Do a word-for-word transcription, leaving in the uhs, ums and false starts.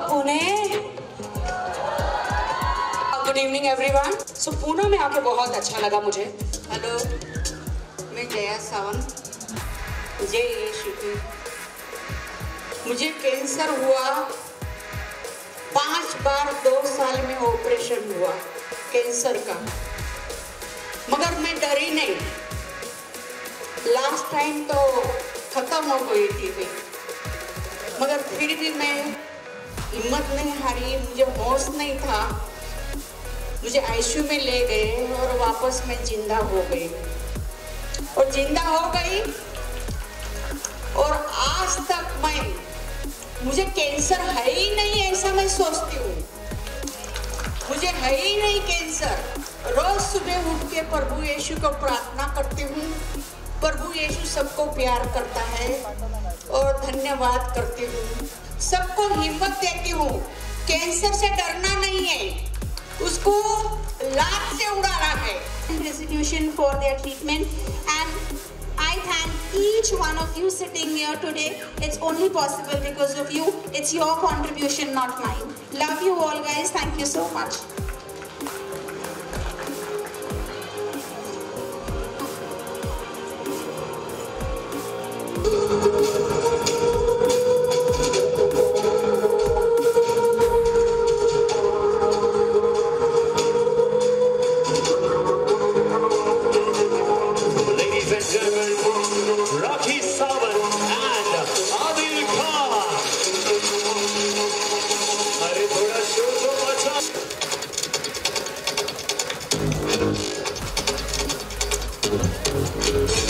Pune. Good evening everyone. So Pune में आके बहुत अच्छा लगा मुझे। हेलो, मैं जया सावंत। जय यीशु की। मुझे कैंसर हुआ, पांच बार दो साल में ऑपरेशन हुआ कैंसर का, मगर मैं डरी नहीं। लास्ट टाइम तो खत्म हो गई थी मैं, मगर फिर भी मैं हिम्मत नहीं हारी, मुझे होश नहीं था। मुझे आईसीयू में ले गए और वापस मैं जिंदा हो गई और जिंदा हो गई और आज तक मैं, मुझे कैंसर है ही नहीं ऐसा मैं सोचती हूँ। मुझे है ही नहीं कैंसर। रोज सुबह उठ के प्रभु यीशु को प्रार्थना करती हूँ। प्रभु यीशु सबको प्यार करता है और धन्यवाद करती हूँ। सबको हिम्मत देती हूँ। कैंसर से डरना नहीं है, उसको लात से उड़ाना है। Resolution for their treatment, and I thank each one of you sitting here today. It's only possible because of you. It's your contribution, not mine. Love you all, guys. Thank you so much. Thank you.